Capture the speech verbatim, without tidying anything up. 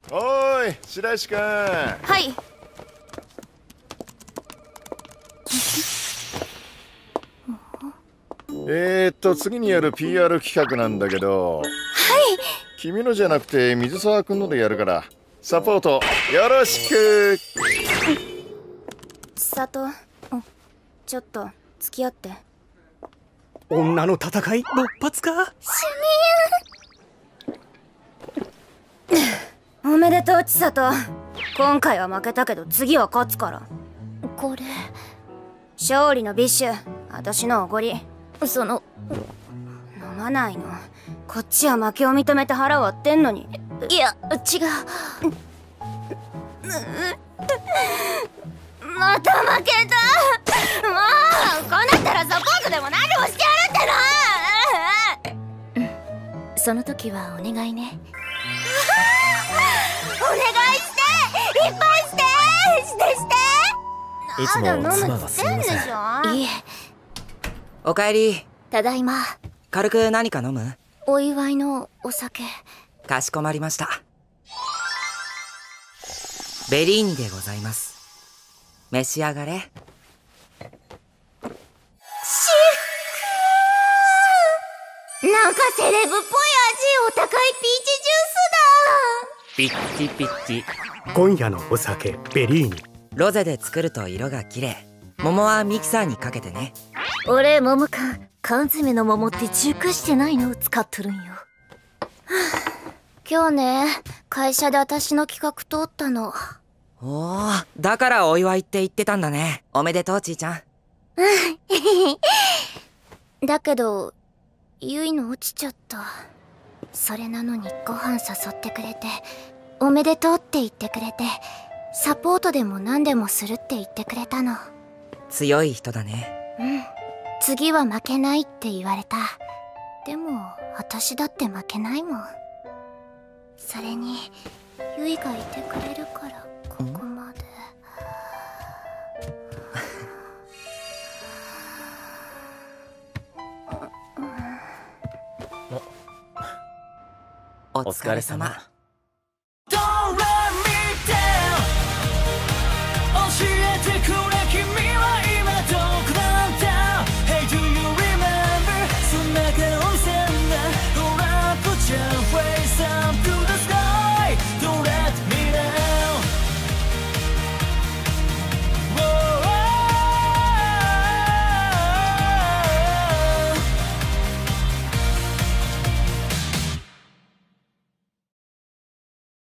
おーい、白石くん。 はい。 えーっと次にやる ピーアール 企画なんだけど。 はい。 君のじゃなくて水沢君のでやるからサポートよろしく。 佐藤、ちょっと付き合って。 女の戦い勃発か。 主任おめでとう千里。今回は負けたけど次は勝つから。これ勝利のビッシュ、私のおごり。その飲まないの。こっちは負けを認めて腹割ってんのに。いや違う。また負けた。もうこうなったらサポートでも何でもしてやるっての。その時はお願いね。お願いして、いっぱいしてしてして。 いつも妻がすみません。 いえ。 おかえり。 ただいま。 軽く何か飲む？ お祝いのお酒。 かしこまりました。ベリーニでございます。召し上がれ。 シックー、なんかセレブっぽい味。お高いピーチジュースだ。 ピッチピッチ。今夜のお酒ベリーニ。 ロゼで作ると色が綺麗。桃はミキサーにかけてね。 俺桃か缶詰の桃って熟してないのを使っとるんよ。今日ね、会社で私の企画通ったの。 おお、だからお祝いって言ってたんだね。おめでとうちーちゃん。 だけどゆいの落ちちゃった。それなのにご飯誘ってくれて、おめでとうって言ってくれて、サポートでも何でもするって言ってくれたの。 強い人だね。 うん、次は負けないって言われた。でも私だって負けないもん。それにゆいがいてくれるからここまで。 お疲れ様。